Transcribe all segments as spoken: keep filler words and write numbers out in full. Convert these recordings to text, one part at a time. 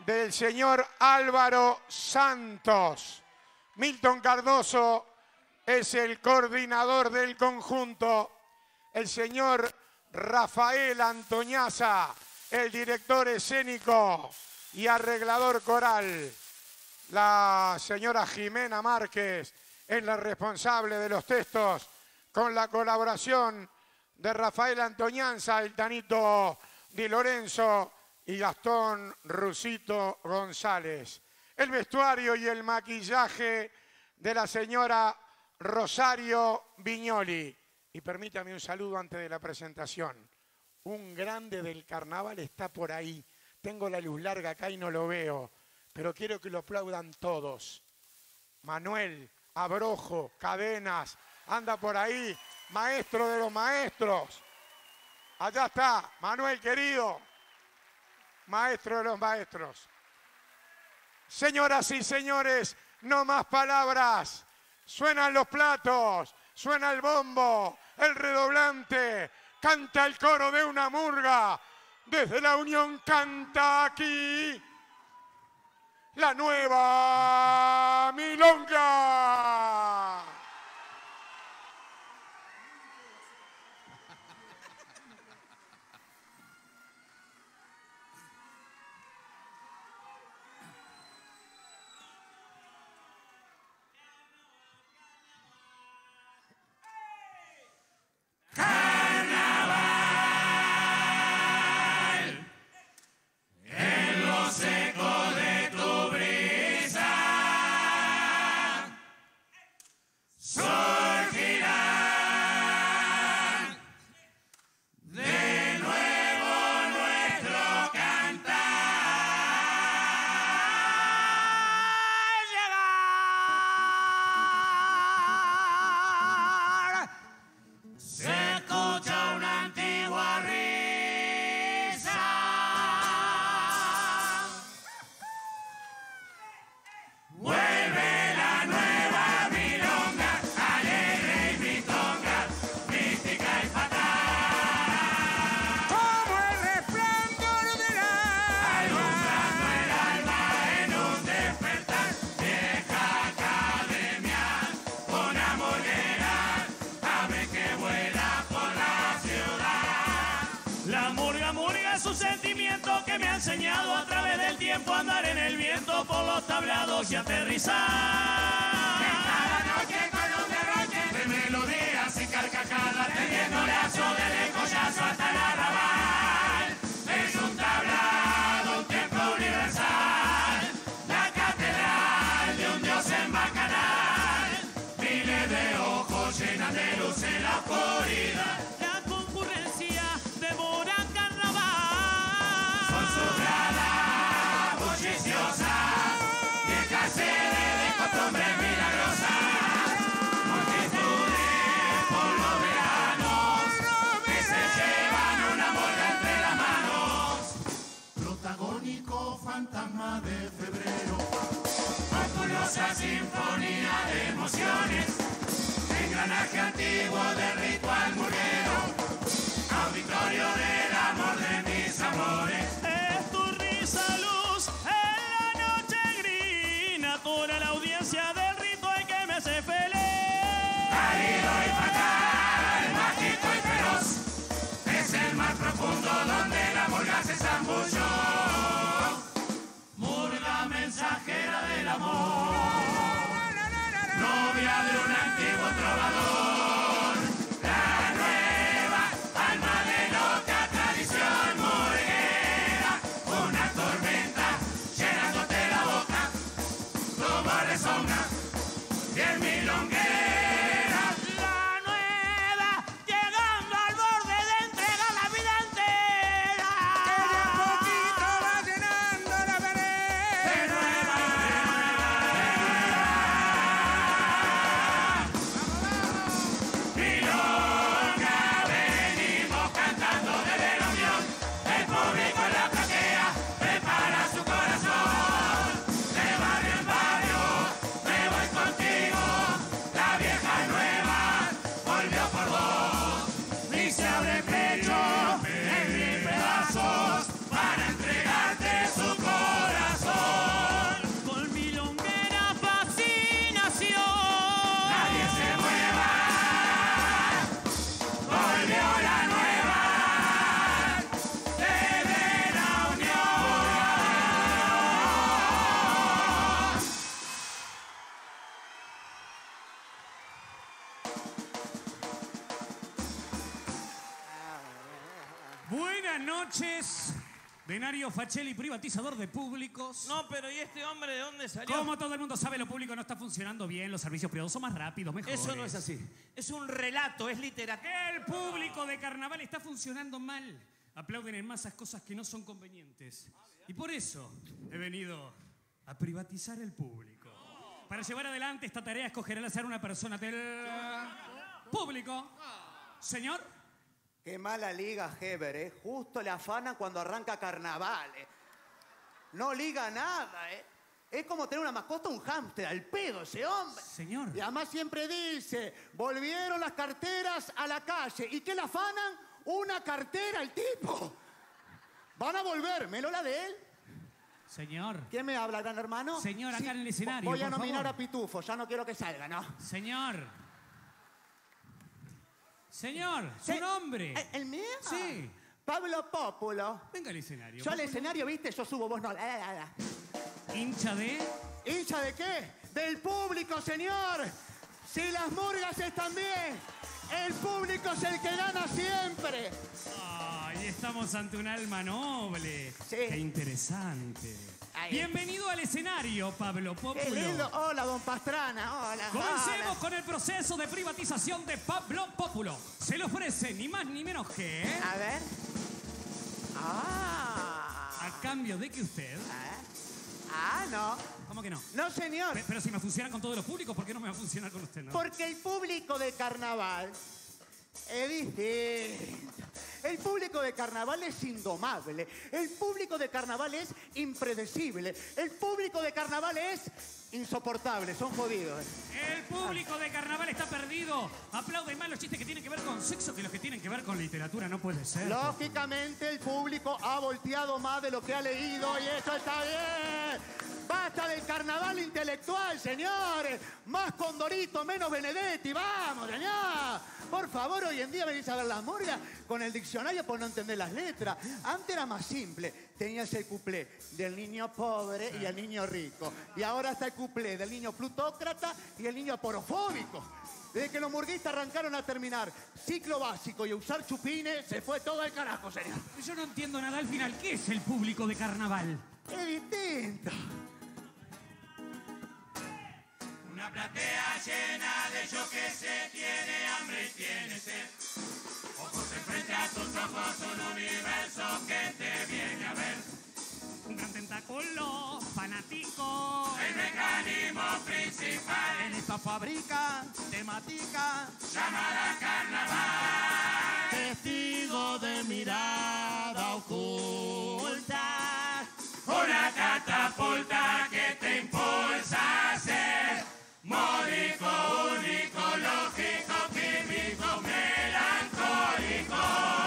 del señor Álvaro Santos. Milton Cardoso es el coordinador del conjunto. El señor Rafael Antoñaza, el director escénico y arreglador coral. La señora Jimena Márquez es la responsable de los textos, con la colaboración de Rafael Antoñanza, el Tanito Di Lorenzo y Gastón Rusito González. El vestuario y el maquillaje de la señora Rosario Viñoli. Y permítame un saludo antes de la presentación. Un grande del carnaval está por ahí. Tengo la luz larga acá y no lo veo, pero quiero que lo aplaudan todos. Manuel Abrojo Cadenas anda por ahí, maestro de los maestros. Allá está, Manuel querido, maestro de los maestros. Señoras y señores, no más palabras. Suenan los platos, suena el bombo, el redoblante, canta el coro de una murga. Desde la Unión canta aquí la nueva milonga. Enseñado a través del tiempo a andar en el viento por los tablados y aterrizar. Cada noche con un derroche de melodías y carcajadas, teniendo lazo desde el collazo hasta el arrabal. Es un tablado, un templo universal, la catedral de un dios en bacanal. Miles de ojos llenan de luz en la oscuridad. La concurrencia devora sobrada, bulliciosa, vieja sede de costumbres milagrosas, multitudes por los veranos que se llevan una morga entre las manos. Protagónico fantasma de febrero, fabulosa sinfonía de emociones, engranaje antiguo del ritual murguero, auditorio del amor de mis amores. Es tu risa luz en la noche grina, toda la audiencia del ritual que me hace feliz. Cálido y fatal, mágico y feroz, es el mar profundo donde la murga se zambulló. Murga mensajera del amor, novia de un antiguo trovador. Bien milonguera, la nueva, llegando al borde de entregar la vida entera. Que de a poquito noches. Denario Fachelli, privatizador de públicos. No, pero ¿y este hombre de dónde salió? Como todo el mundo sabe, lo público no está funcionando bien. Los servicios privados son más rápidos, mejores. Eso no es así. Es un relato, es literatura. El público de carnaval está funcionando mal. Aplauden en masas cosas que no son convenientes. Y por eso he venido a privatizar el público. Para llevar adelante esta tarea escogeré al azar una persona del público. Señor. Qué mala liga, Heber, ¿eh? Justo le afana cuando arranca carnaval, ¿eh? No liga nada, ¿eh? Es como tener una mascota, un hámster, al pedo ese hombre. Señor. Y además siempre dice, volvieron las carteras a la calle. ¿Y qué le afanan? Una cartera el tipo. Van a volver, ¿me lo la de él? Señor. ¿Quién me habla, gran hermano? Señor, acá Sí, en el escenario, voy a por nominar favor. a Pitufo, ya no quiero que salga, ¿no? Señor. Señor, su Sí. nombre. ¿El, el mío? Sí. Pablo Pópulo. Venga al escenario. Yo al Pópulo. escenario, ¿viste? Yo subo, vos no. La, la, la, la. Hincha de... ¿Hincha de qué? Del público, señor. Si las murgas están bien, el público es el que gana siempre. Ay, estamos ante un alma noble. Sí. Qué interesante. Ahí. Bienvenido al escenario, Pablo Pópulo. Qué lindo. Hola, don Pastrana. Hola. Comencemos Hola. con el proceso de privatización de Pablo Pópulo. Se le ofrece ni más ni menos que... A ver. Ah. A cambio de que usted... Ah, no. ¿Cómo que no? No, señor. Pe- Pero si me funciona con todos los públicos, ¿por qué no me va a funcionar con usted? No? Porque el público de carnaval es distinto. El público de carnaval es indomable. El público de carnaval es impredecible. El público de carnaval es insoportable. Son jodidos. El público de carnaval está perdido. Aplauden más los chistes que tienen que ver con sexo que los que tienen que ver con literatura. No puede ser. Lógicamente, el público ha volteado más de lo que ha leído y eso está bien. Basta del carnaval intelectual, señores. Más Condorito, menos Benedetti. Vamos, señor. Por favor, hoy en día venís a ver las murgas con el diccionario por no entender las letras. Antes era más simple. Tenías el cuplé del niño pobre y el niño rico. Y ahora está el cuplé del niño plutócrata y el niño porofóbico. Desde que los murguistas arrancaron a terminar ciclo básico y a usar chupines, se fue todo al carajo, señor. Yo no entiendo nada al final. ¿Qué es el público de carnaval? Es distinto. Una platea llena de yo que sé, tiene hambre y tiene sed. Ojos enfrente a tus ojos, un universo que te viene a ver. Un gran tentáculo fanático. El mecanismo principal En esta fábrica temática, llamada carnaval. testigo de mirada oculta. Una catapulta que te impulsa a ser módico, único, lógico, químico, melancólico,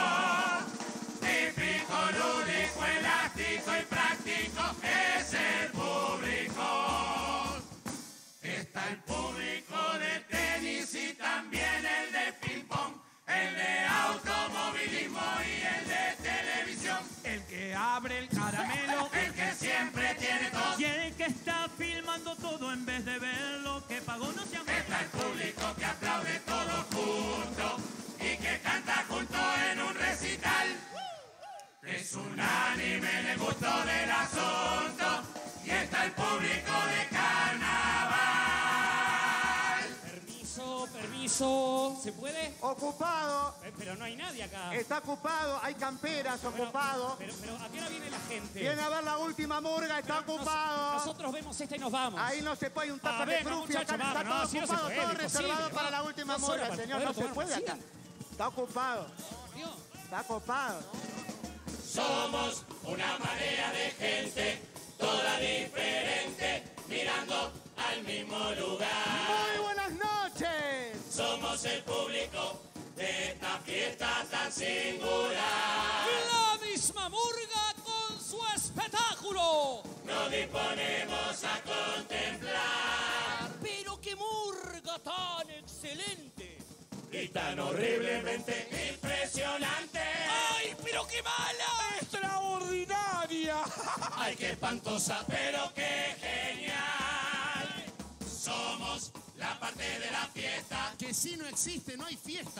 típico, lúdico, elástico y práctico es el público. Está el público de tenis y también el de ping-pong, el de automovilismo y el de televisión. El que abre el caramelo. El que siempre tiene tos. Y el que está filmando todo en vez de ver lo que pagó no se han... Está el público que aplaude todo junto y que canta junto en un recital. Es unánime en el gusto del asunto y está el público de carnaval. Permiso, permiso. ¿Se puede? Ocupado, Eh, pero no hay nadie acá. está ocupado, hay camperas, Bueno, ocupado. Pero, pero ¿a qué hora viene la gente? Viene a ver la última murga, está Pero nos- ocupado. nosotros vemos esta y nos vamos. Ahí no se puede, hay un Ah, tapa de venga, frufia, acá muchacho, está vamos, todo no, si no se ocupado, puede, todo imposible, reservado para va. la última Dos murga, horas para señor, poder no se tomar puede acá. vacío. Está ocupado, Dios. está ocupado. Somos una marea de gente, toda diferente, mirando al mismo lugar. Muy buenas noches. Somos el público de esta fiesta tan singular. La misma murga con su espectáculo. Nos disponemos a contemplar Pero qué murga tan excelente. y tan horriblemente impresionante. ¡Ay, pero qué mala! ¡Extraordinaria! ¡Ay, qué espantosa, pero qué genial! Somos la parte de la fiesta Que si no existe, no hay fiesta.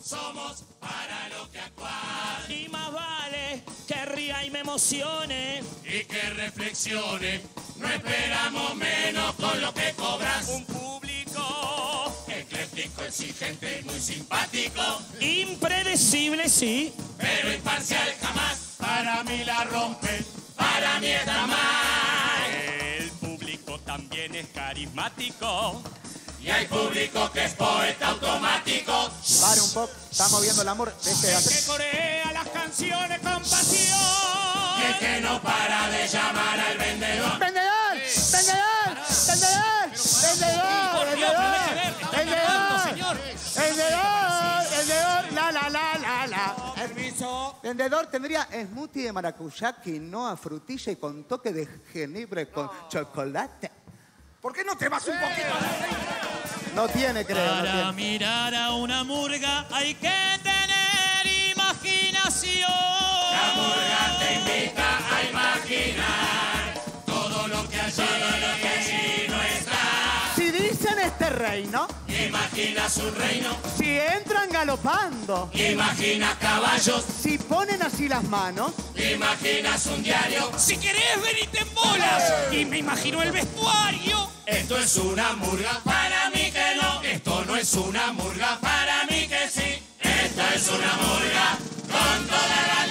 somos para lo que actuar. Y más vale que ría y me emocione. Y que reflexione, no esperamos menos con lo que cobras. Un público ecléctico, exigente y muy simpático, impredecible, sí, pero imparcial jamás. Para mí la rompe, para mí está mal. el público también es carismático. Y hay público que es poeta automático. Pare un poco, estamos viendo el amor de este... El que corea las canciones con pasión. Y el que no para de llamar al vendedor. ¡Vendedor! ¡Vendedor! ¡Vendedor! ¡Vendedor! Por Dios, pero deje ver, que están grabando, señor. ¡Vendedor! ¡Vendedor! ¡La, la, la, la, la! Permiso. Vendedor tendría smoothie de maracuyá, quinoa, frutilla y con toque de jengibre con chocolate. ¿Por qué no te vas un poquito? No tiene, creo, no Para tiene. mirar a una murga hay que tener imaginación. La murga te invita a imaginar todo lo que allí, lo que allí no está. Si dicen este reino, Imaginas un reino, si entran galopando, imaginas caballos, si ponen así las manos, imaginas un diario. Si querés venite en bolas. Y me imagino el vestuario. Esto es una murga, para mí que no. Esto no es una murga, para mí que sí. Esto es una murga con todas las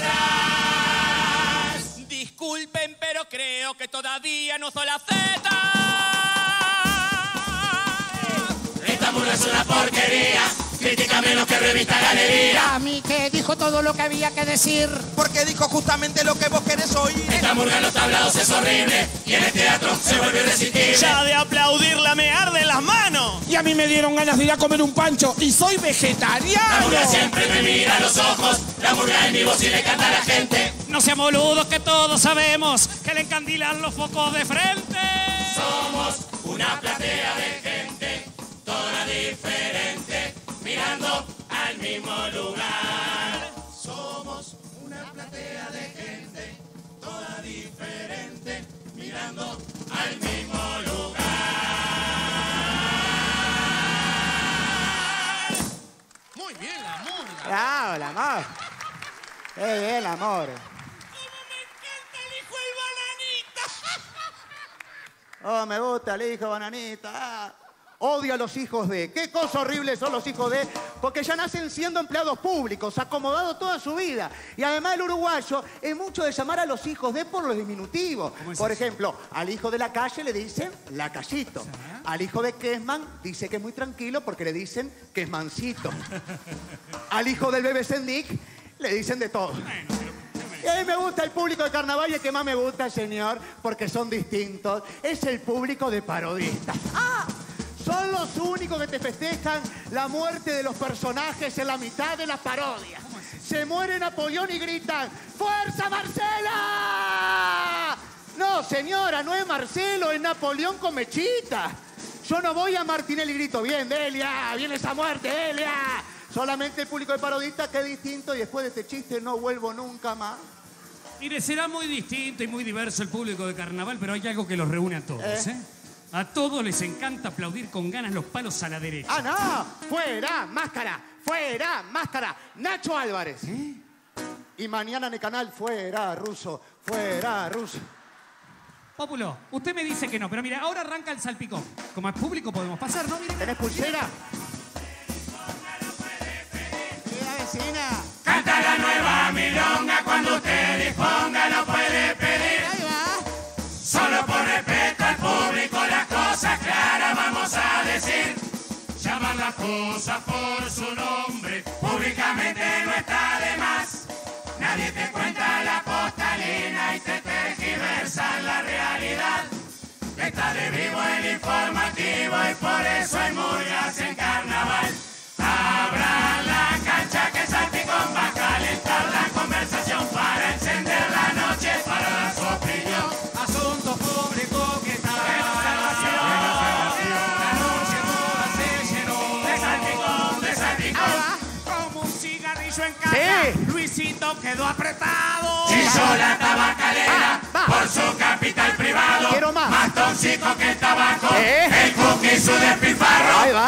letras. Disculpen, pero creo que todavía no soy la Z. Esta murga es una porquería, critica menos que revista Galería. A mí que dijo todo lo que había que decir. Porque dijo justamente lo que vos querés oír. Esta murga en los tablados es horrible y en el teatro se vuelve irresistible. Ya de aplaudirla me arden las manos. Y a mí me dieron ganas de ir a comer un pancho y soy La vegetariano. murga siempre me mira a los ojos, la murga en vivo si le canta a la gente. No seamos boludos que todos sabemos que le encandilan los focos de frente. Somos una platea de gente, toda diferente, mirando al mismo lugar. Somos una platea de gente, toda diferente, mirando al mismo lugar. Muy bien, la murga. ¡bravo, el amor! ¡Qué bien, el amor! Oh, me gusta el hijo bananita. Ah, odio a los hijos de. Qué cosa horrible son los hijos de. Porque ya nacen siendo empleados públicos, acomodados toda su vida. Y además el uruguayo es mucho de llamar a los hijos de por los diminutivos. Por ejemplo, al hijo de la calle le dicen lacayito. Al hijo de Kesman dice que es muy tranquilo porque le dicen Kesmancito. Al hijo del bebé Sendik le dicen de todo. Y a mí me gusta el público de carnaval y el que más me gusta, señor, porque son distintos, es el público de parodistas. ¡Ah! Son los únicos que te festejan la muerte de los personajes en la mitad de las parodias. Se muere Napoleón y gritan, ¡Fuerza, Marcela! No, señora, no es Marcelo, es Napoleón con mechita. Yo no voy a Martinelli y grito, bien, Delia, viene esa muerte, Delia. Solamente el público de parodistas que es distinto y después de este chiste no vuelvo nunca más. Mire, será muy distinto y muy diverso el público de carnaval, pero hay algo que los reúne a todos, ¿Eh? ¿eh? A todos les encanta aplaudir con ganas los palos a la derecha. ¡Ah, no! ¡Fuera, máscara! ¡Fuera, máscara! Nacho Álvarez. Y mañana en el canal, fuera, ruso, fuera, ruso. Pópulo, usted me dice que no, pero mira, ahora arranca el salpicón. Como es público podemos pasar, ¿no? Mire. ¿Tenés pulsera? Mira, vecina. Canta la nueva milonga cuando usted disponga, no puede pedir. Ahí va. Solo por respeto al público, las cosas claras vamos a decir. Llamar las cosas por su nombre, públicamente no está de más. Nadie te cuenta la postalina y te tergiversan la realidad. Está de vivo el informativo y por eso hay murgas en carnaval. Abran la cancha que Salpicón va a calentar la conversación para encender la noche, para dar su opinión. Asunto público que está. La noche toda se llenó de Salpicón, de Salpicón. Como un cigarrillo en casa. Sí. Luisito quedó apretado. Chilló la tabacalera Va, va. por su capital privado. Quiero más. Más tóxico que el tabaco, ¿Eh? el cookie y su despilfarro. Ahí va. Pensa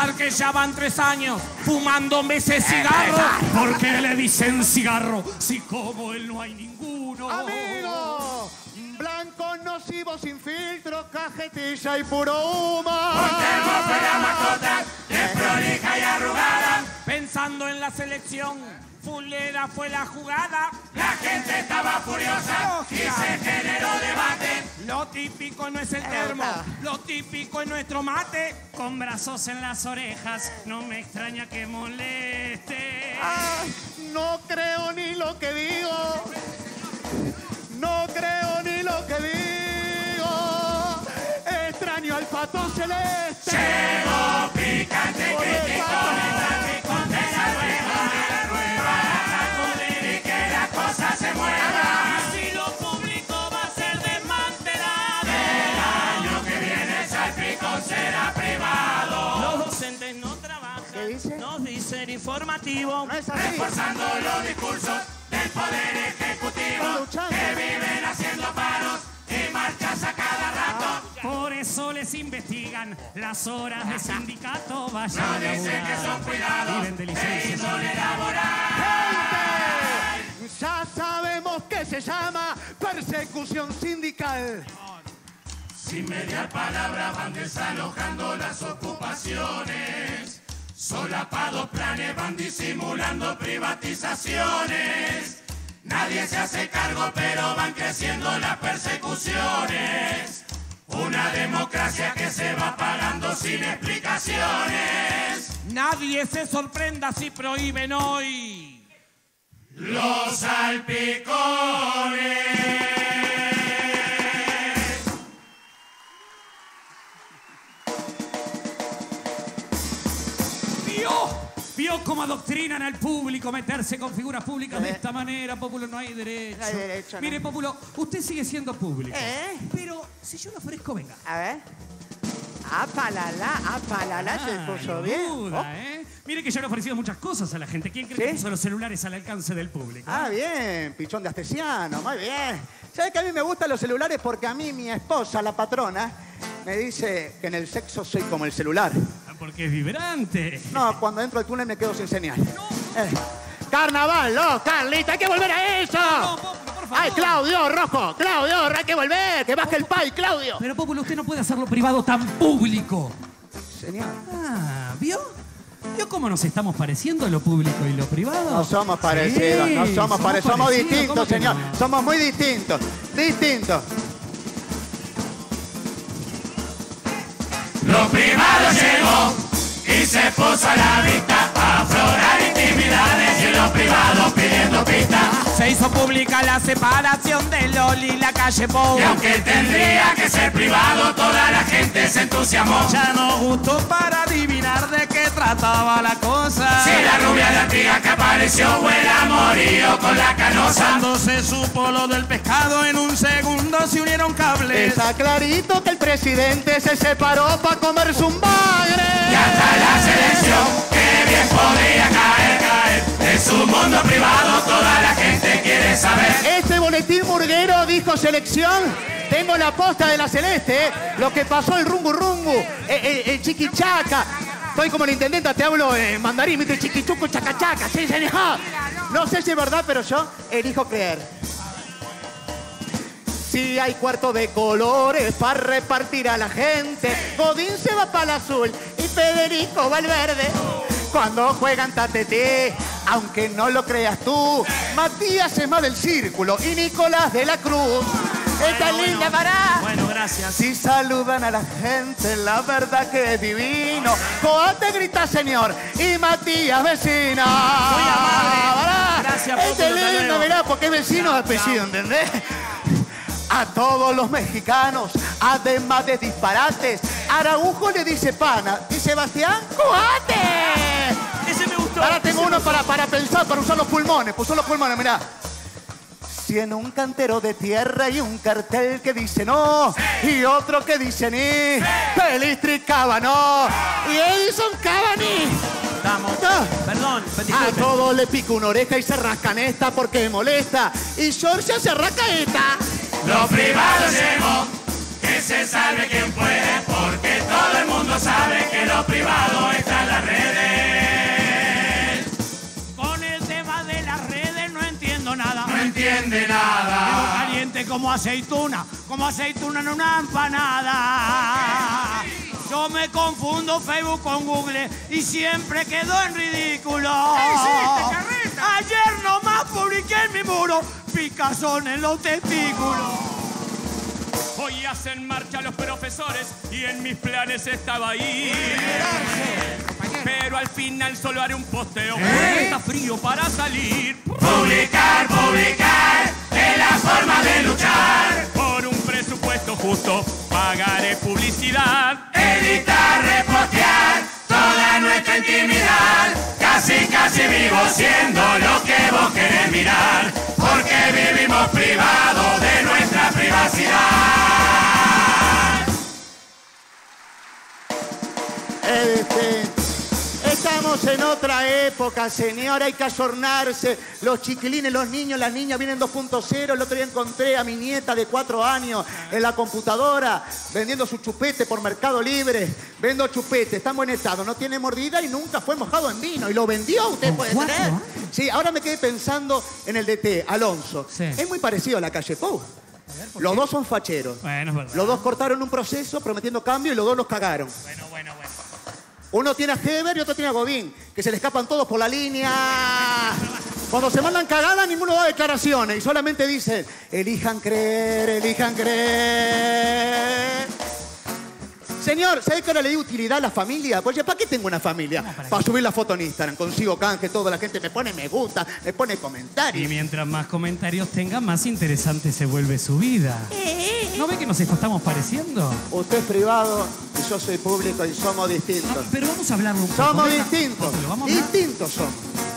pensar que ya van tres años fumándome ese cigarro. ¿Por qué le dicen cigarro si como él no hay ninguno? Amigo, blanco, nocivo, sin filtro, cajetilla y puro humo. Montemos fue la mascota, desprolija y arrugada. Pensando en la selección, fulera fue la jugada. La gente estaba furiosa y se generó debate. Lo típico no es el termo, lo típico es nuestro mate. Con brazos en las orejas, no me extraña que moleste. Ah, no creo ni lo que digo. No creo ni lo que digo. Extraño al pato celeste. Llegó picante, crítico, con esa rueda de la rueda. Sacudir y que la cosa se mueva. Si lo público va a ser desmantelado, El año que viene el salpicón será privado. Los docentes no trabajan, ¿Qué dice? nos dicen informativo. No es así. Reforzando los discursos del poder ejecutivo, Están luchando. que viven haciendo paros y marchas a cada rato. por eso les investigan las horas de sindicato. Vayan No a dicen que son cuidados viven de de licencia índole sindical. laboral. ¡Gente! Ya sabemos que se llama persecución sindical. Sin mediar palabra van desalojando las ocupaciones. Solapados planes van disimulando privatizaciones. Nadie se hace cargo, pero van creciendo las persecuciones. Una democracia que se va pagando sin explicaciones. Nadie se sorprenda si prohíben hoy Los salpicones. ¿Vio? ¿Vio cómo adoctrinan al público meterse con figuras públicas de esta manera? Pópulo, no hay derecho. No hay derecho, no. Mire, Pópulo, usted sigue siendo público. ¿Eh? Pero si yo le ofrezco, venga. A ver. Apalala, apalala, se puso no bien. duda, Oh. ¿eh? Mire que yo le he ofrecido muchas cosas a la gente. ¿Quién cree ¿Sí? que puso los celulares al alcance del público? Ah, bien, pichón de Astesiano, muy bien. ¿Sabes que a mí me gustan los celulares? Porque a mí mi esposa, la patrona, me dice que en el sexo soy como el celular. Porque es vibrante. No, cuando entro al túnel me quedo sin señal. Eh, Carnaval, no, Carlita, hay que volver a eso. No, Pópulo, por favor. Ay, Claudio, Rojo, Claudio, hay que volver, que baje el pay, Claudio. Pero, Pópulo, usted no puede hacerlo privado tan público. Señor. Ah, ¿vio? ¿Vio cómo nos estamos pareciendo lo público y lo privado? No somos parecidos, Sí, no somos parecidos, somos parecidos, ¿cómo distintos, que señor. no? Somos muy distintos, distintos. Lo privado llegó y se puso a la vista a aflorar intimidades y en lo privado pidiendo pistas. Se hizo pública la separación de Loli y la calle Pou. Y aunque tendría que ser privado, toda la gente se entusiasmó. Ya nos gustó para adivinar de qué trataba la cosa. Si la rubia de Artigas que apareció fue el amorío con la canosa. Cuando se supo lo del pescado, en un segundo se unieron cables. Está clarito que el presidente se separó para comerse un bagre. Y hasta la selección, que bien podría caer, caer. En su mundo privado toda la gente quiere saber. Este boletín murguero dijo selección. Tengo la posta de la Celeste, ¿eh? Lo que pasó el rungu rungu, eh, eh, el chiquichaca. Estoy como la intendenta, te hablo en mandarín, ¿viste? Chiquichuco, chacachaca, sí, señor. No sé si es verdad, pero yo elijo creer. Si hay cuarto de colores para repartir a la gente, Godín se va para el azul y Federico va al verde. Cuando juegan tatetí, aunque no lo creas tú, Matías es más del círculo y Nicolás de la Cruz. Esta Bueno, linda bueno. para. Bueno, gracias. Si saludan a la gente, la verdad que es divino. Coate grita señor y Matías vecina. Muy amable. Pará. Gracias, Este Pópulo, hasta lindo, luego. mirá, porque es vecino de apellido, ¿entendés? A todos los mexicanos, además de disparates, Araujo le dice pana y Sebastián, ¡coate! Ese me gustó. Ahora tengo uno para, para pensar, para usar los pulmones. Puso los pulmones, mirá. Si en un cantero de tierra hay un cartel que dice no, y otro que dice ni, Pelistri Cavani y Edison Cavani. Estamos. No. Perdón, A disculpe. todos le pica una oreja y se rascan esta porque molesta, y Georgia se rasca esta. Lo privado llegó, que se salve quien puede, porque todo el mundo mundo sabe que lo privado está en las redes. Con el tema de las redes no entiendo nada. No entiende nada. Pero caliente como aceituna, como aceituna en una empanada. Yo me confundo Facebook con Google y siempre quedo en ridículo. ¿Qué hiciste, carreta? Ayer nomás publiqué en mi muro picazón en los testículos. Hoy hacen marcha los profesores y en mis planes estaba ahí. Pero al final solo haré un posteo. ¿Eh? Está frío para salir. Publicar, publicar es la forma de luchar. Por un presupuesto justo pagaré publicidad. Editar, repostear toda nuestra intimidad. Casi, casi vivo siendo lo que vos querés mirar. Porque vivimos privados de nuestra privacidad. Este, estamos en otra época, señor, hay que ayornarse. Los chiquilines, los niños, las niñas vienen dos punto cero. El otro día encontré a mi nieta de cuatro años en la computadora vendiendo su chupete por Mercado Libre. Vendo chupete, está en buen estado, no tiene mordida y nunca fue mojado en vino. Y lo vendió, ¿usted puede creer? Sí, ahora me quedé pensando en el D T, Alonso. Sí. Es muy parecido a la calle Pou. Los dos son facheros. Bueno, es verdad. Los dos cortaron un proceso prometiendo cambio y los dos los cagaron. Bueno, bueno, bueno. Uno tiene a Heber y otro tiene a Godín, que se le escapan todos por la línea. Cuando se mandan cagadas, ninguno da declaraciones y solamente dicen, elijan creer, elijan creer. Señor, ¿sabe que ahora le di utilidad a la familia? Pues, ¿para qué tengo una familia? No, ¿para para qué? subir la foto en Instagram, consigo canje, toda la gente me pone me gusta, me pone Y comentarios. mientras más comentarios tenga, más interesante se vuelve su vida. ¿No ve que nos estamos pareciendo? Usted es privado y yo soy público y somos distintos. No, pero vamos a hablarlo un poco. Somos Venga, distintos. pero vamos a hablar. Distintos somos.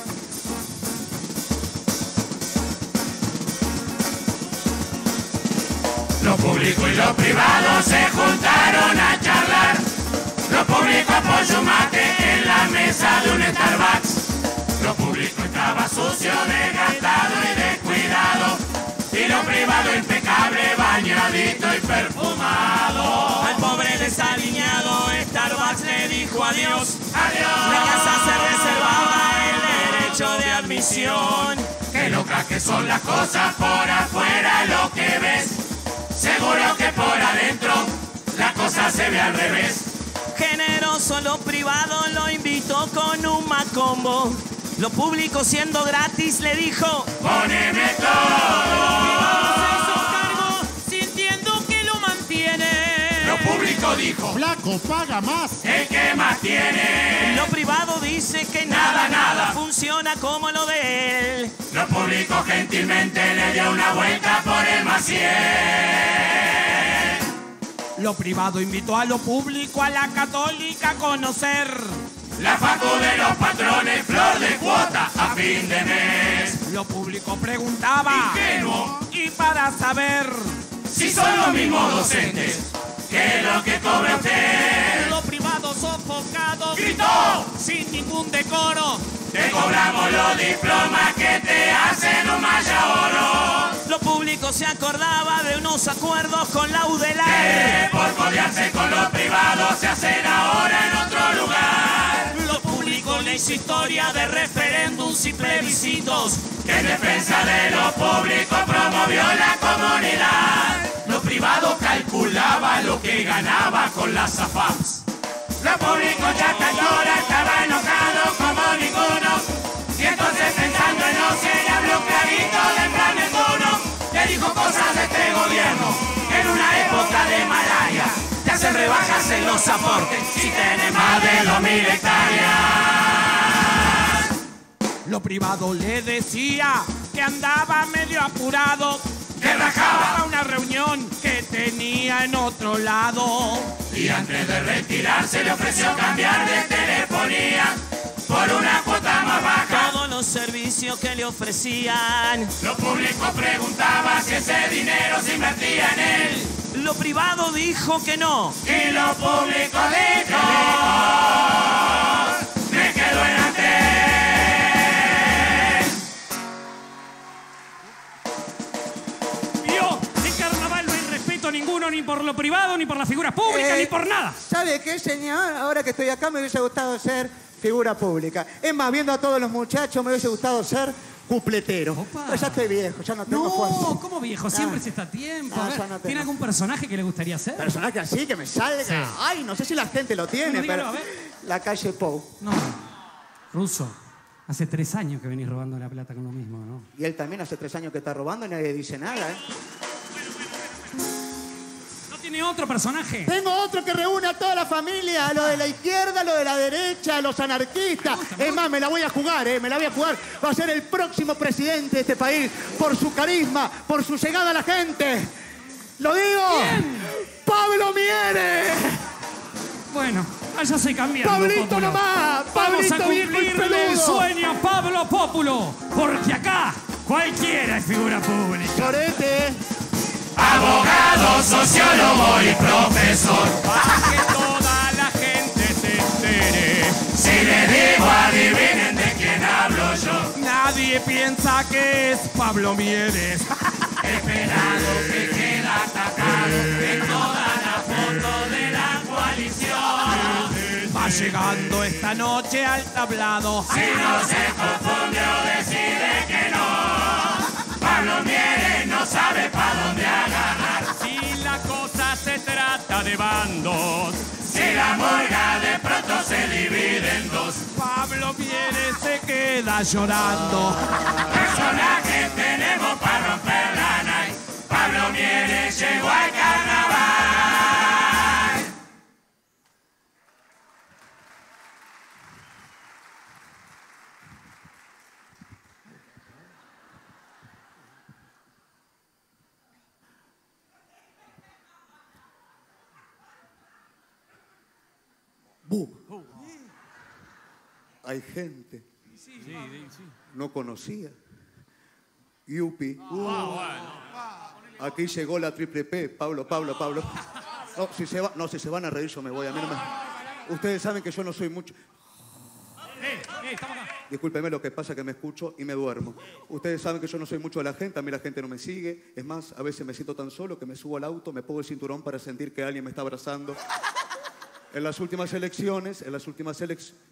Lo público y lo privado se juntaron a charlar. Lo público apoyó un mate en la mesa de un Starbucks. Lo público estaba sucio, desgastado y descuidado. Y lo privado impecable, bañadito y perfumado. Al pobre desaliñado Starbucks le dijo adiós. Adiós. La casa se reservaba el derecho de admisión. Qué locas que son las cosas por afuera lo que ves. Seguro que por adentro la cosa se ve al revés. Generoso lo privado lo invitó con un macombo. Lo público siendo gratis le dijo, Poneme todo. se hizo cargo sintiendo que lo mantiene. Lo público dijo, Flaco, paga más. el que más tiene. Lo privado dice que Nada, nada, nada. funciona como lo de él. Lo público gentilmente le dio una vuelta por el Maciel. Lo privado invitó a lo público a la católica a conocer. La facu de los patrones, flor de cuota a fin de mes. Lo público preguntaba. Ingenuo, Y para saber, si son los mismos docentes, ¿qué es lo que cobra usted? lo privado sofocado ¡Gritó! sin ningún decoro. Te cobramos los diplomas que te hacen un malla oro. Lo público se acordaba de unos acuerdos con la U D E L A Que E. por codearse con los privados se hacen ahora en otro lugar. Lo público le hizo historia de referéndums y plebiscitos. Que en defensa de lo público promovió la comunidad. Lo privado calculaba lo que ganaba con las A F A Ps. Lo público ya hasta ahora estaba enojado como ninguno. Y entonces pensando en no se le habló clarito de plan uno. Le dijo cosas de este gobierno en una época de malaria. Te hacen rebajas en los aportes si tienes más de dos mil hectáreas. Lo privado le decía que andaba medio apurado. Que rajaba. Para una reunión que tenía en otro lado. Y antes de retirarse le ofreció cambiar de telefonía por una cuota más baja. Todos los servicios que le ofrecían. Lo público preguntaba si ese dinero se invertía en él. Lo privado dijo que no. Y lo público dijo, me quedo en antes. Vio, en carnaval no hay respeto a ningún ninguno, ni por lo privado, ni por las figuras públicas, Eh, ni por nada. ¿Sabe qué, señor? Ahora que estoy acá me hubiese gustado ser figura pública. Es más, viendo a todos los muchachos me hubiese gustado ser cupletero. Opa. Pero ya estoy viejo, ya no tengo No, fuerza. ¿cómo viejo? Siempre se está a tiempo. No, A ver, ya no tengo. ¿tiene algún personaje que le gustaría ser? Personaje así que me salga. Sí. Ay, no sé si la gente lo tiene, Bueno, dígalo, pero... a ver. La calle Pou. No. Ruso, hace tres años que venís robando la plata con lo mismo, ¿no? Y él también hace tres años que está robando y nadie dice nada, ¿eh? ¿No tiene otro personaje? Tengo otro que reúne a toda la familia, a lo de la izquierda, a lo de la derecha, a los anarquistas. Es más, me la voy a jugar, ¿eh? Me la voy a jugar. Va a ser el próximo presidente de este país por su carisma, por su llegada a la gente. ¿Lo digo? ¿Quién? ¡Pablo Mieres! Bueno, váyase cambiando. ¡Pablito Pópulo. nomás! Vamos ¡Pablito a viejo y cumplirle el peludo! sueño a Pablo Pópulo, porque acá cualquiera es figura pública. Sorete. Abogado, sociólogo y profesor. Para que toda la gente se entere. Si le digo adivinen de quién hablo yo. Nadie piensa que es Pablo Mieres. El pelado que queda atacado en toda la foto de la coalición. Va llegando esta noche al tablado. Si no se confunde o decide que no, Pablo Mieres no sabe para dónde agarrar. Si la cosa se trata de bandos. Si la murga de pronto se divide en dos. Pablo Mieres se queda llorando. Personajes tenemos para romper la night. Pablo Mieres llegó al carnaval. Bu. Hay gente. No conocía. Yupi. Aquí llegó la triple P. Pablo, Pablo, Pablo. No, si se, va, no, si se van a reír yo me voy. A mí no me... Ustedes saben que yo no soy mucho... Eh, eh, estamos acá. Discúlpeme, lo que pasa es que me escucho y me duermo. Ustedes saben que yo no soy mucho de la gente, a mí la gente no me sigue. Es más, a veces me siento tan solo que me subo al auto, me pongo el cinturón para sentir que alguien me está abrazando. En las últimas elecciones, en las últimas elecciones...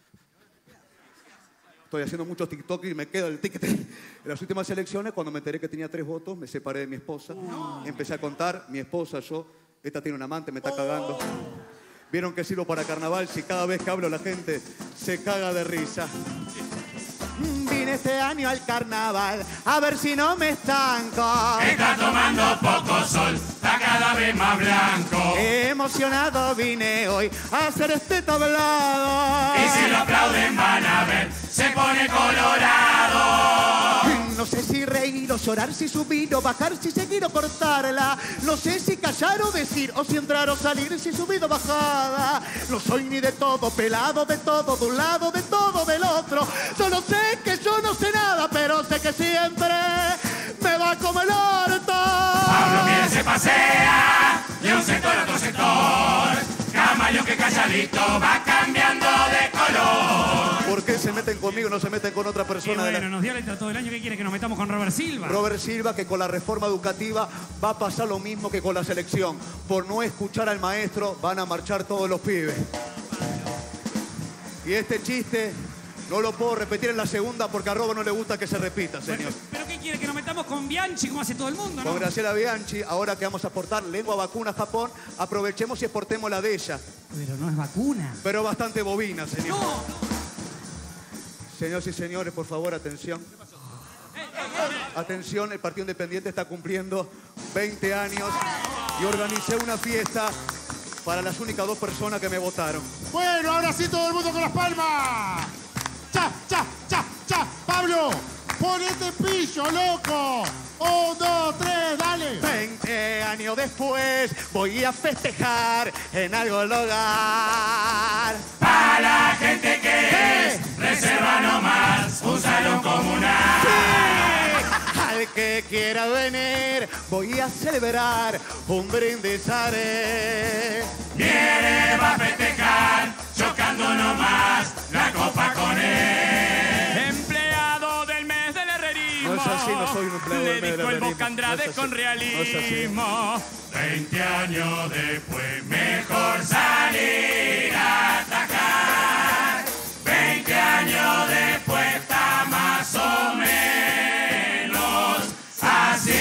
Estoy haciendo muchos TikTok y me queda el ticket. En las últimas elecciones, cuando me enteré que tenía tres votos, me separé de mi esposa. No. Empecé a contar, mi esposa, yo, esta tiene un amante, me está cagando. ¿Vieron que sirvo para carnaval? Si cada vez que hablo la gente se caga de risa. Vine este año al carnaval, a ver si no me estanco. Está tomando poco sol, está cada vez más blanco. Emocionado vine hoy a hacer este tablado. Y si lo aplauden van a ver, se pone colorado. No sé si reír o llorar, si subir o bajar, si seguir o cortarla. No sé si callar o decir, o si entrar o salir, si subir o bajada. No soy ni de todo pelado, de todo de un lado, de todo del otro. Solo sé que yo no sé nada, pero sé que siempre me va como el orto. Pablo Mieres se pasea de un sector a otro sector. Camaleón que calladito va cambiando de color. ¿Por qué se meten conmigo y no se meten con otra Y persona? de bueno, la- nos dio letra todo el año. ¿Qué quiere que nos metamos con Robert Silva? Robert Silva, que con la reforma educativa va a pasar lo mismo que con la selección. Por no escuchar al maestro van a marchar todos los pibes. Y este chiste no lo puedo repetir en la segunda porque a Robo no le gusta que se repita, señor. ¿Pero qué quiere que nos metamos con Bianchi como hace todo el mundo, no? Con Graciela Bianchi, ahora que vamos a aportar lengua vacuna a Japón, aprovechemos y exportemos la de ella. Pero no es vacuna. Pero bastante bobina, señor. No. Señoras y señores, por favor, atención. Atención, el Partido Independiente está cumpliendo veinte años y organicé una fiesta para las únicas dos personas que me votaron. Bueno, ahora sí todo el mundo con las palmas. ¡Cha, cha, cha, cha! ¡Pablo! ¡Ponete pillo, loco! ¡Un, dos, tres, dale! veinte años después voy a festejar en algún lugar. Para la gente que es, reserva nomás un salón comunal. Sí, al que quiera venir voy a celebrar un brindis haré. Viene, va a festejar, chocando nomás la copa con él. Empleado del mes del herrerismo. No es así, así, no soy un empleado le del medio dijo del el organismo. Boca Andrade No es así, con no es así. realismo. Veinte años después, mejor salir a atacar. Veinte años después está más o menos así.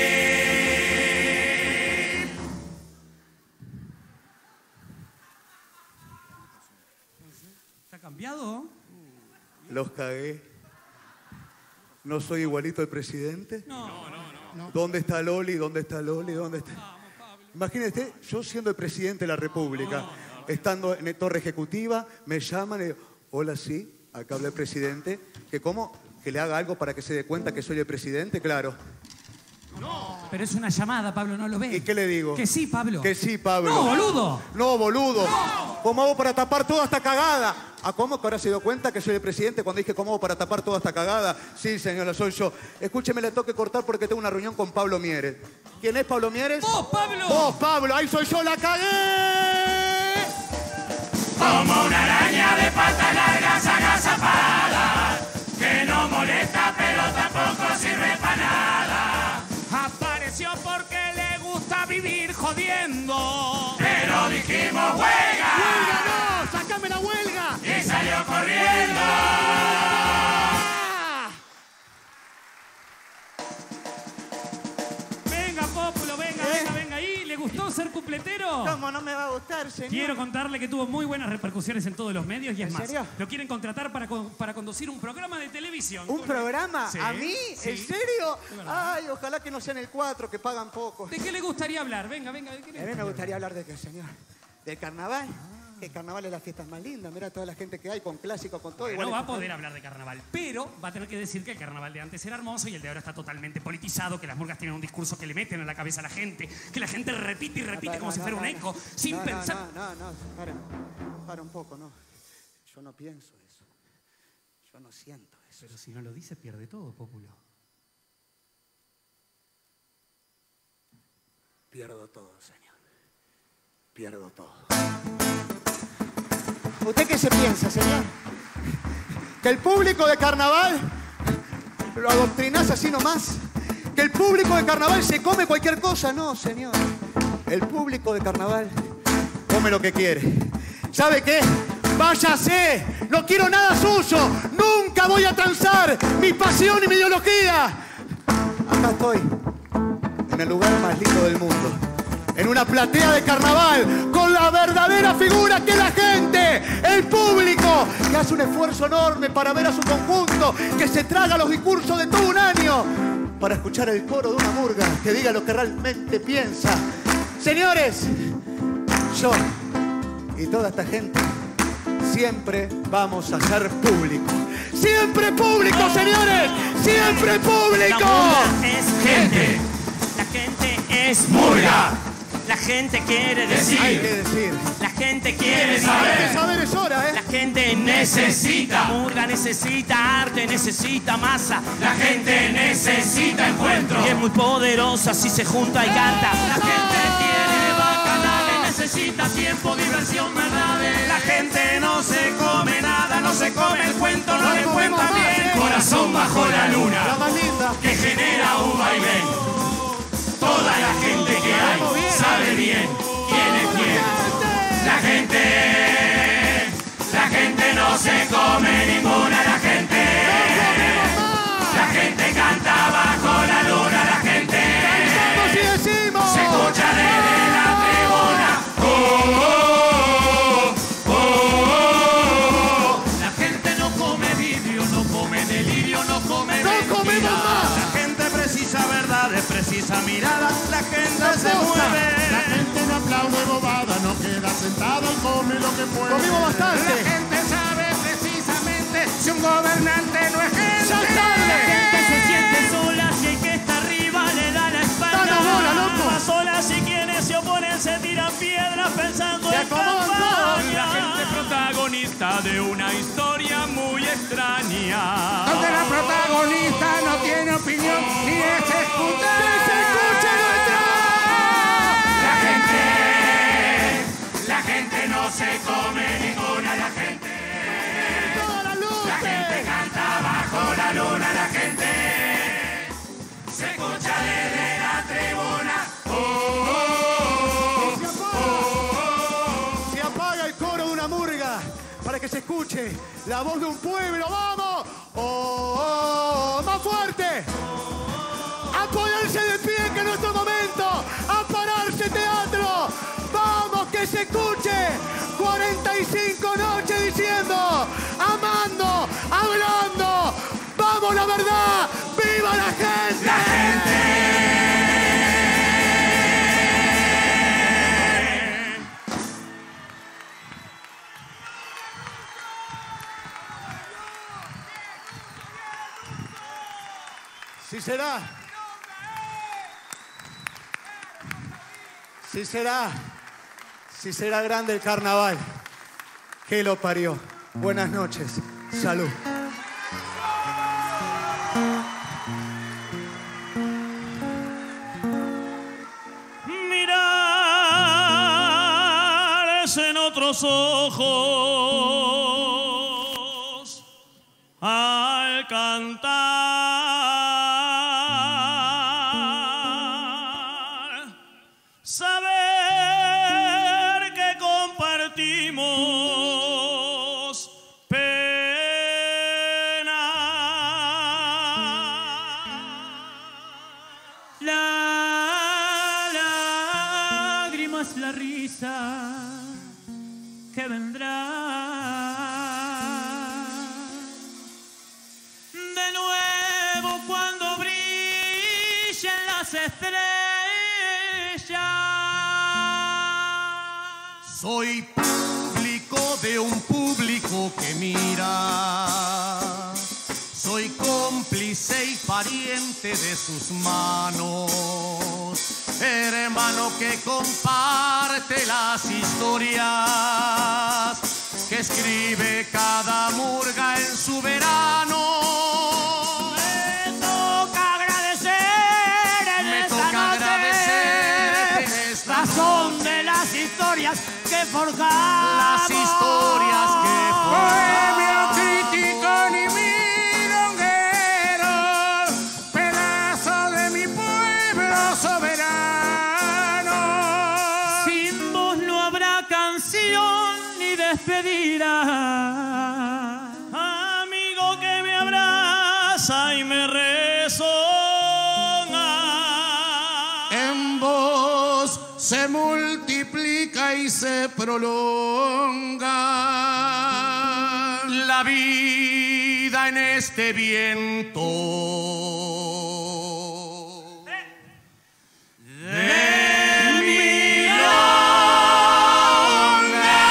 ¿Está cambiado? Los cagué. ¿No soy igualito al presidente? No, no, no. ¿Dónde está Loli? ¿Dónde está Loli? ¿Dónde está? Imagínate, yo siendo el presidente de la República, estando en torre ejecutiva, me llaman y digo, hola, sí, acá habla el presidente. ¿Que cómo? ¿Que le haga algo para que se dé cuenta que soy el presidente? Claro. Pero es una llamada, Pablo, ¿no lo ve? ¿Y qué le digo? Que sí, Pablo. Que sí, Pablo. No, boludo. No, boludo. ¿Cómo hago para tapar toda esta cagada? ¿A cómo que ahora se dio cuenta que soy el presidente cuando dije cómo hago para tapar toda esta cagada? Sí, señora, soy yo. Escúcheme, le tengo que cortar porque tengo una reunión con Pablo Mieres. ¿Quién es Pablo Mieres? ¡Vos, Pablo! ¡Vos, Pablo! ¡Ahí soy yo, la cagué! Como una araña de patas largas agazapada, que no molesta pero tampoco sirve para nada. Apareció porque le gusta vivir jodiendo. Pero dijimos huelga, ¡Huelga no! ¡Sácame la huelga! y salió corriendo. Venga, Pópulo, venga, venga, venga ahí. ¿Le gustó ser cupletero? ¿Cómo no me va a gustar, señor? Quiero contarle que tuvo muy buenas repercusiones en todos los medios y es ¿En más, serio? lo quieren contratar para, con- para conducir un programa de televisión. ¿Un programa? Sí, ¿A mí? sí. ¿En serio? Es verdad. Ay, ojalá que no sea en el cuatro, que pagan poco. ¿De qué le gustaría hablar? Venga, venga. ¿de qué le A mí me gustaría gustaría hablar de qué, señor. ¿Del carnaval? Que el carnaval es la fiesta más linda. Mira toda la gente que hay, con clásicos, con todo. Bueno, igual va a es- poder hablar de carnaval, pero va a tener que decir que el carnaval de antes era hermoso y el de ahora está totalmente politizado, que las murgas tienen un discurso que le meten en la cabeza a la gente, que la gente repite y repite No, como no, si fuera no, un no. eco, sin No, no, pensar. No, no, no, para, para un poco, no. Yo no pienso eso. Yo no siento eso. Pero si no lo dice, pierde todo, Pópulo. Pierdo todo, señor. Pierdo todo. ¿Usted qué se piensa, señor? Que el público de carnaval lo adoctrinás así nomás. ¿Que el público de carnaval se come cualquier cosa? No, señor. El público de carnaval come lo que quiere. ¿Sabe qué? ¡Váyase! ¡No quiero nada suyo! ¡Nunca voy a transar mi pasión y mi ideología! Acá estoy, en el lugar más lindo del mundo. En una platea de carnaval con la verdadera figura que es la gente, el público, que hace un esfuerzo enorme para ver a su conjunto, que se traga los discursos de todo un año, para escuchar el coro de una murga que diga lo que realmente piensa. Señores, yo y toda esta gente siempre vamos a ser público. ¡Siempre público, señores! ¡Siempre público! La murga es gente. La gente es Murga, La gente quiere Hay decir. que decir. La gente quiere Hay que saber. saber, es hora, ¿eh? La gente necesita. La murga necesita arte, necesita masa. la gente necesita encuentro. Y es muy poderosa si se junta y canta. La gente quiere bacanales, necesita tiempo, diversión, verdades. La gente no se come nada, no se come el cuento, no le comemos cuenta más, bien. ¿eh? Corazón bajo la La luna, más linda. que genera un vaivén. Toda la gente que hay sabe bien quién es quién. La gente, la gente no se come ninguna, la gente. La gente canta bajo la luna, la gente ¡Vamos y decimos! se escucha desde la tribuna. Oh, oh, oh, oh, oh. La gente no come vidrio, no come delirio, no come ¡No mentira. comemos más! La gente precisa verdades, precisa miradas, la gente se posta. mueve. La gente no aplaude bobada, no queda sentada y come lo que puede. Comimos bastante. La gente sabe precisamente si un gobernante no es gente. ¡Ya es tarde! La gente se siente sola si el que está arriba le da la espalda. ¡Danos bola, loco! Más sola si quienes se oponen se tiran piedras pensando Se en acomodan campaña. todos. La gente protagonista de una historia muy extraña. Donde la protagonista no tiene opinión ni es escuchada. ¡Que se escuche nuestra! La gente, la gente no se come ninguna, la gente. ¡Toda la luz! La gente canta bajo la luna, la gente que se escuche la voz de un pueblo. ¡Vamos! ¡Oh, oh! ¡Más fuerte! ¡A ponerse de pie, que es nuestro momento! ¡A pararse, teatro! ¡Vamos, que se escuche! cuarenta y cinco noches diciendo, amando, hablando. ¡Vamos, la verdad! ¡Viva la gente! ¡La gente! Si será, si será, si será grande el carnaval, que lo parió. Buenas noches, salud. Mirarse en otros ojos al cantar. Que vendrá de nuevo cuando brillen las estrellas. Soy público de un público que mira. Soy cómplice y pariente de sus manos. Hermano que comparte las historias que escribe cada murga en su verano. Me toca agradecer en Me esta toca noche, agradecer en esta razón noche de las historias que forjamos. las historias que Bohemio, forjamos. crítico ni milonguero, pedazo de mi pueblo soberano. Sin vos no habrá canción ni despedida. Amigo que me abraza y me resona. En vos se multiplica y se prolonga la vida en este viento de milonga.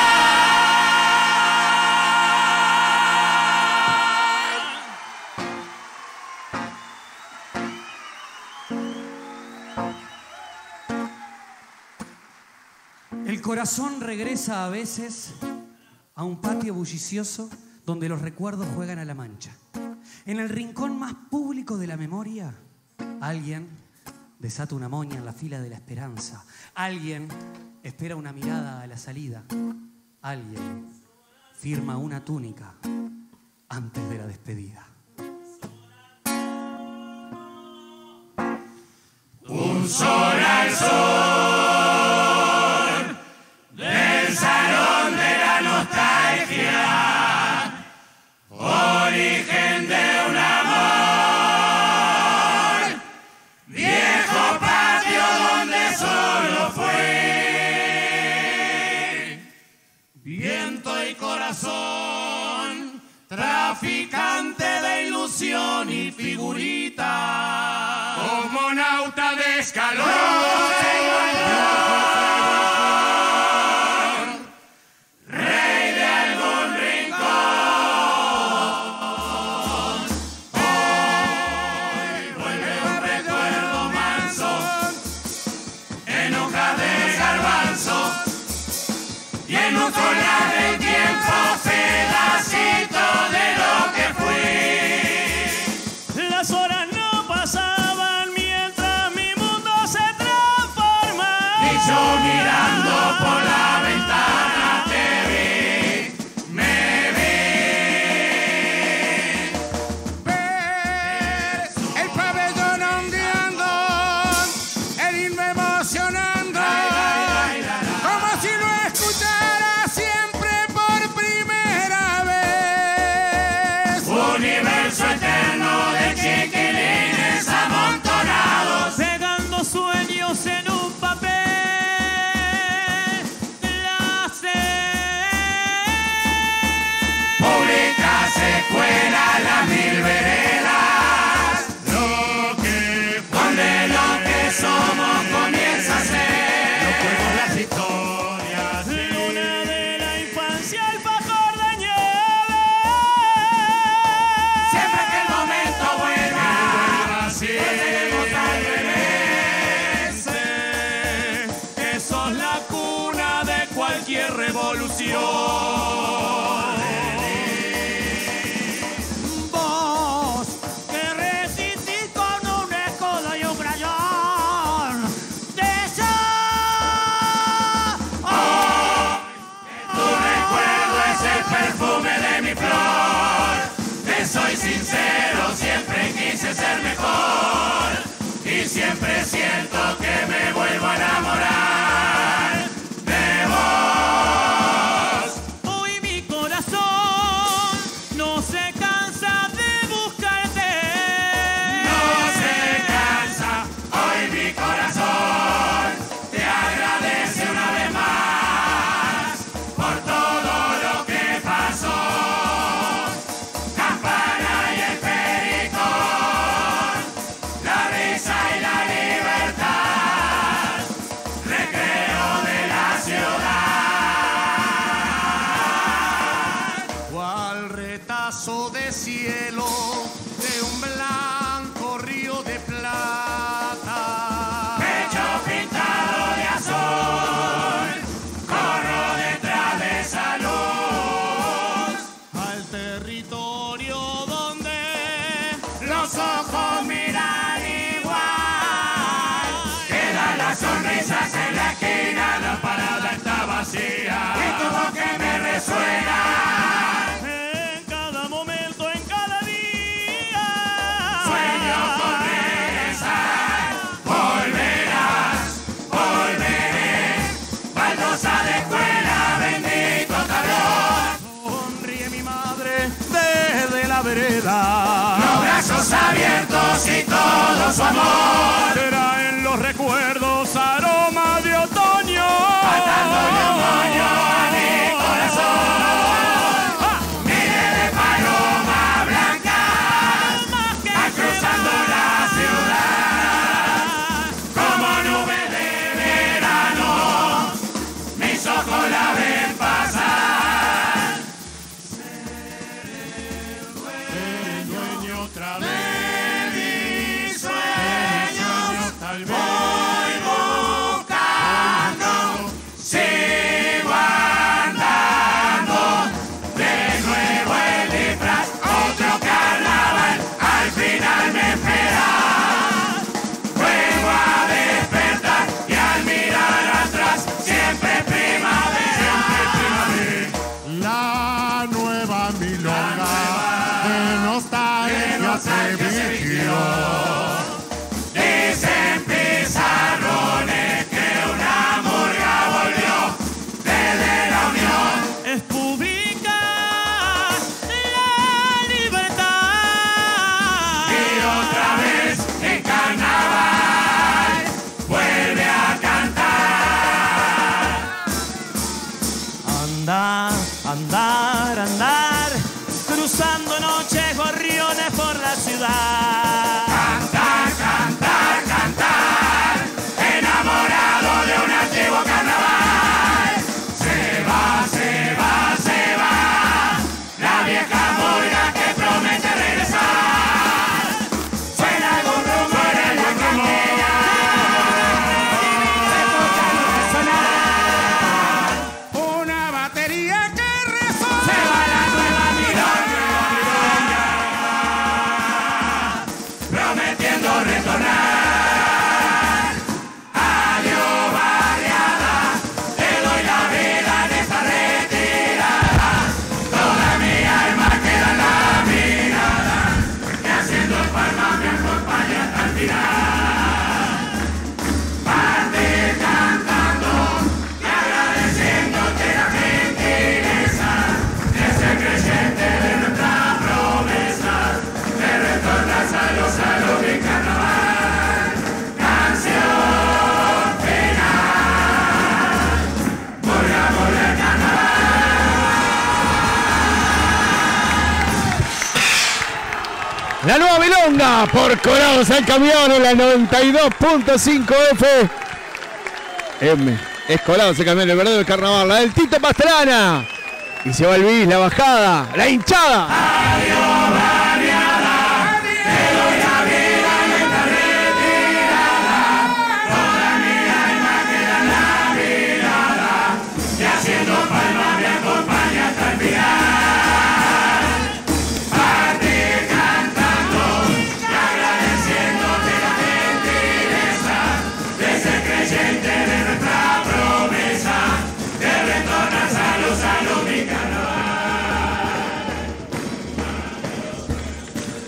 El corazón regresa a veces a un patio bullicioso donde los recuerdos juegan a la mancha. En el rincón más público de la memoria, alguien desata una moña en la fila de la esperanza. Alguien espera una mirada a la salida. Alguien firma una túnica antes de la despedida. Un sol al sol del salón de la nostalgia, origen de un amor, viejo patio donde solo fue viento y corazón, traficante de ilusión y figurita, como nauta de escalón. Rey de algún rincón, hoy vuelve un recuerdo manso en hojas de garbanzo y en un solar del tiempo pedacito de lo que fui. Las horas no pasaban mientras mi mundo se transformaba. Y yo mirando por la ventana te vi, me vi. Ver el pabellón ondeando, el himno emocionando, como si lo escuchara siempre por primera la cuna de cualquier revolución. Vos que resistís con un escudo y un crayón de esa. Tu recuerdo es el perfume de mi flor. Te soy sincero, siempre quise ser mejor. Y siempre siento que me vuelvo a enamorar de vos. Hoy mi corazón no se cansa de buscarte. No se cansa, hoy mi corazón te agradece una vez más por todo lo que pasó. Campana y el pericón, la risa y la libertad, recreo de la ciudad. Cual retazo de cielo de un blanco río de plata. Pecho pintado de azul, corro detrás de esa luz. Al territorio donde Los ojos miran igual. Quedan las sonrisas en la esquina, la parada está vacía. Y tu voz que me resuena. En cada momento, en cada día. Sueño con regresar. Volverás, volveré. Baldosa de escuela, bendito tablón. Sonríe mi madre desde la vereda. Los brazos abiertos y todo su amor. Será en los recuerdos aroma de otoño. Matándole un moño a mi corazón. Mire de paloma blanca, va cruzando la ciudad. Como nube de verano, mis ojos la ven pasar. el dueño otra vez. De mis sueños Tal vez voy buscando, sigo andando, de nuevo el disfraz, otro carnaval, al final me espera. Vuelvo a despertar y al mirar atrás, siempre primavera. la nueva milonga de nostalgia se vistió. Dicen pizarrones que una murga volvió desde la unión. Es pública la libertad. Y otra vez en carnaval vuelve a cantar. Andar, andar, andar, cruzando noches gorriones por la ciudad. Cantar, cantar, cantar, enamorado de un antiguo carnaval. Se va, se va, se va, la vieja murga que promete regresar. Suena algún rumor en la cantera, se escucha resonar. Una batería que resonó. Se va la nueva milonga, prometiendo retornar. Adiós barriada, te doy la vida en esta retirada. Toda mi alma queda en la mirada, que haciendo palmas me acompaña hasta el final. Parte cantando y agradeciéndote la gentileza de ser creyente de nuestra promesa, de retornar salud, salud y carnaval. Canción final, murga, murga, carnaval. La nueva milonga por Colados al Camión en la noventa y dos punto cinco F M. Es Colados al Camión, el verdadero carnaval. La del Tito Pastrana. Y se va el bis, la bajada, la hinchada. Adiós barriada, te doy la vida en esta retirada. Toda mi alma queda en la vida.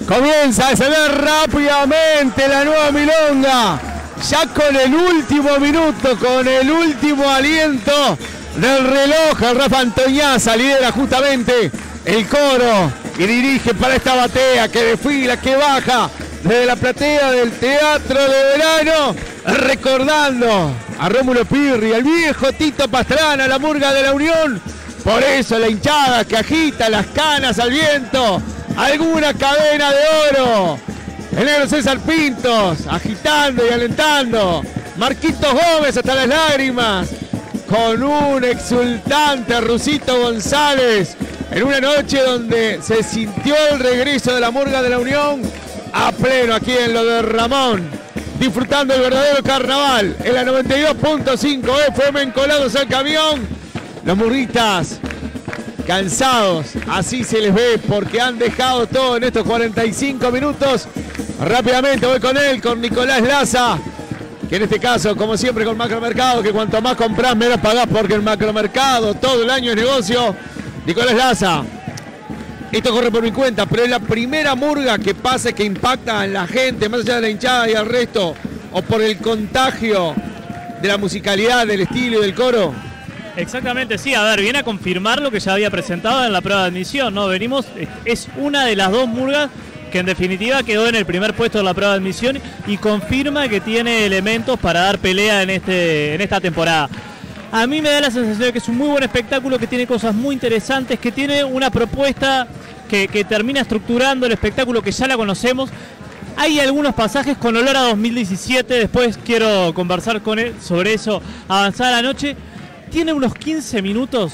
Comienza a descender rápidamente la nueva milonga. Ya con el último minuto, con el último aliento del reloj, el Rafa Antoñaza lidera justamente el coro y dirige para esta batea que desfila, que baja desde la platea del Teatro de Verano, recordando a Rómulo Pirri, al viejo Tito Pastrana, la murga de la Unión. Por eso la hinchada que agita las canas al viento, alguna cadena de oro. El negro César Pintos agitando y alentando. Marquitos Gómez hasta las lágrimas, con un exultante Rusito González, en una noche donde se sintió el regreso de la murga de la Unión a pleno aquí en lo de Ramón, disfrutando el verdadero carnaval en la noventa y dos punto cinco F M, encolados al camión. Los murguistas cansados, así se les ve, porque han dejado todo en estos cuarenta y cinco minutos. Rápidamente voy con él, con Nicolás Laza, que en este caso, como siempre con Macromercado, que cuanto más compras, menos pagás, porque el Macromercado todo el año es negocio. Nicolás Laza, esto corre por mi cuenta, pero es la primera murga que pasa, que impacta en la gente, más allá de la hinchada y al resto, o por el contagio de la musicalidad, del estilo y del coro. Exactamente, sí, a ver, viene a confirmar lo que ya había presentado en la prueba de admisión, ¿no? Venimos, es una de las dos murgas que en definitiva quedó en el primer puesto de la prueba de admisión y confirma que tiene elementos para dar pelea en, este, en esta temporada. A mí me da la sensación de que es un muy buen espectáculo, que tiene cosas muy interesantes, que tiene una propuesta que, que termina estructurando el espectáculo que ya la conocemos. Hay algunos pasajes con olor a dos mil diecisiete, después quiero conversar con él sobre eso, avanzar la noche. Tiene unos quince minutos,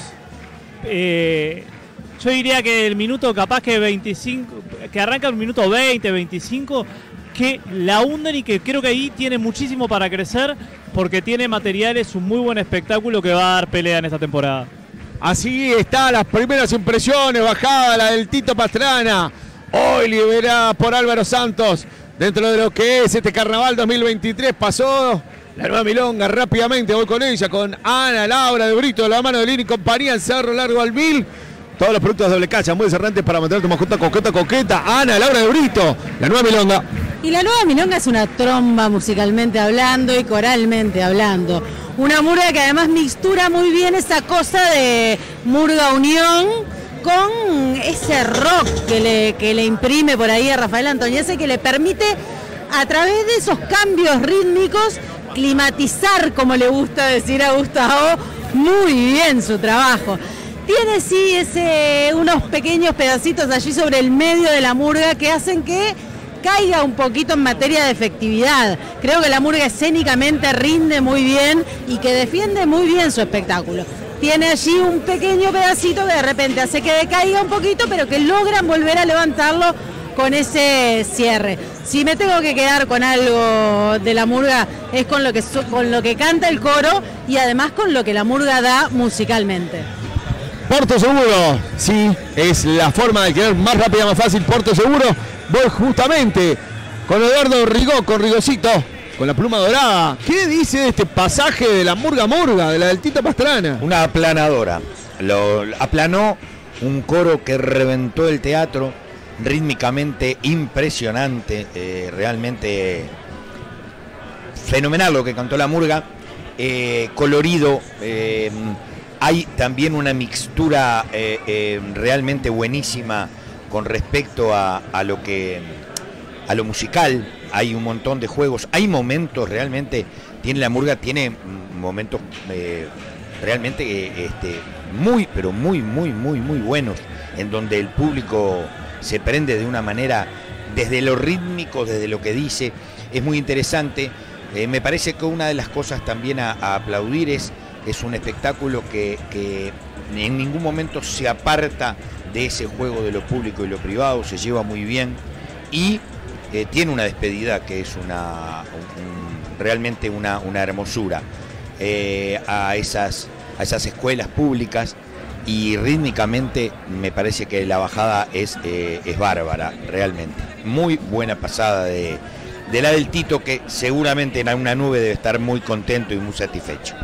eh, yo diría que el minuto capaz que veinticinco, que arranca el minuto veinte, veinticinco, que la hunden y que creo que ahí tiene muchísimo para crecer, porque tiene materiales, un muy buen espectáculo que va a dar pelea en esta temporada. Así están las primeras impresiones, bajada la del Tito Pastrana, hoy liberada por Álvaro Santos, dentro de lo que es este Carnaval dos mil veintitrés. Pasó la nueva milonga rápidamente, voy con ella, con Ana Laura de Brito, de la mano de Lini y compañía, en Cerro Largo al Mil. Todos los productos de doble cacha, muy cerrantes para mantener tu mascota coqueta, coqueta. Ana Laura de Brito, la nueva milonga. Y la nueva milonga es una tromba musicalmente hablando y coralmente hablando. Una murga que además mixtura muy bien esa cosa de murga unión con ese rock que le, que le imprime por ahí a Rafael Antoñese, que le permite a través de esos cambios rítmicos climatizar, como le gusta decir a Gustavo, muy bien su trabajo. Tiene sí ese, unos pequeños pedacitos allí sobre el medio de la murga que hacen que caiga un poquito en materia de efectividad. Creo que la murga escénicamente rinde muy bien y que defiende muy bien su espectáculo. Tiene allí un pequeño pedacito que de repente hace que decaiga un poquito, pero que logran volver a levantarlo con ese cierre. Si me tengo que quedar con algo de la murga es con lo que, con lo que canta el coro y además con lo que la murga da musicalmente. Porto Seguro, sí, es la forma de quedar más rápida, más fácil. Porto Seguro, voy justamente con Eduardo Rigó, con Rigosito, con la pluma dorada. ¿Qué dice de este pasaje de la murga murga, de la del Tito Pastrana? Una aplanadora, lo aplanó, un coro que reventó el teatro, rítmicamente impresionante, eh, realmente fenomenal lo que cantó la murga, eh, colorido, eh, hay también una mixtura eh, eh, realmente buenísima con respecto a, a lo que a lo musical. Hay un montón de juegos, hay momentos realmente, tiene la murga, tiene momentos eh, realmente eh, este, muy, pero muy, muy, muy, muy buenos, en donde el público se prende de una manera, desde lo rítmico, desde lo que dice, es muy interesante. Eh, me parece que una de las cosas también a, a aplaudir es, es un espectáculo que, que en ningún momento se aparta de ese juego de lo público y lo privado, se lleva muy bien y eh, tiene una despedida que es una, un, realmente una, una hermosura eh, a, esas, a esas escuelas públicas. Y rítmicamente me parece que la bajada es, eh, es bárbara, realmente. Muy buena pasada de, de la del Tito, que seguramente en una nube debe estar muy contento y muy satisfecho.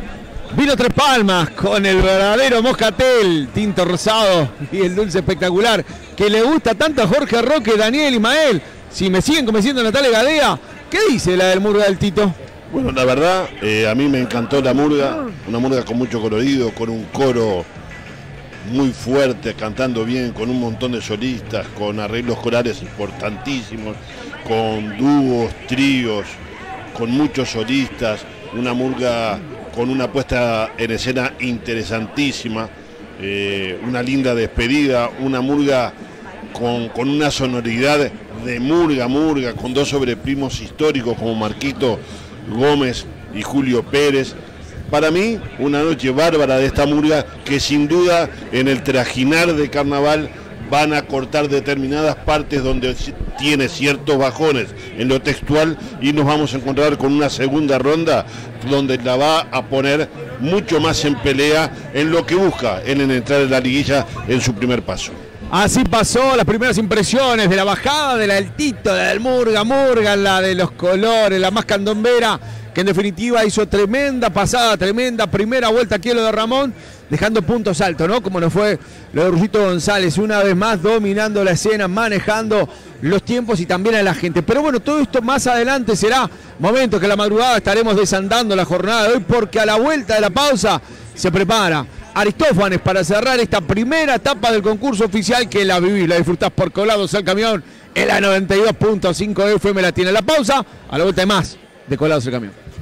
Vino Tres Palmas con el verdadero moscatel, tinto rosado y el dulce espectacular que le gusta tanto a Jorge Roque, Daniel, Ismael. Si me siguen convenciendo Natalia Gadea, ¿qué dice la del murga del Tito? Bueno, la verdad, eh, a mí me encantó la murga, una murga con mucho colorido, con un coro muy fuerte, cantando bien, con un montón de solistas, con arreglos corales importantísimos, con dúos, tríos, con muchos solistas, una murga con una puesta en escena interesantísima, eh, una linda despedida, una murga con, con una sonoridad de murga, murga, con dos sobreprimos históricos como Marquito Gómez y Julio Pérez. Para mí, una noche bárbara de esta murga que sin duda en el trajinar de carnaval van a cortar determinadas partes donde tiene ciertos bajones en lo textual y nos vamos a encontrar con una segunda ronda donde la va a poner mucho más en pelea en lo que busca en el entrar en la liguilla en su primer paso. Así pasó las primeras impresiones de la bajada de la del Tito, la del Murga, Murga, la de los colores, la más candombera, que en definitiva hizo tremenda pasada, tremenda primera vuelta aquí en lo de Ramón, dejando puntos altos, ¿no? Como nos fue lo de Rugito González, una vez más dominando la escena, manejando los tiempos y también a la gente. Pero bueno, todo esto más adelante será momento que a la madrugada estaremos desandando la jornada de hoy, porque a la vuelta de la pausa se prepara Aristófanes para cerrar esta primera etapa del concurso oficial que la vivís, la disfrutás por Colados al Camión en la noventa y dos punto cinco F M. La tiene la pausa, a la vuelta de más de Colados al Camión.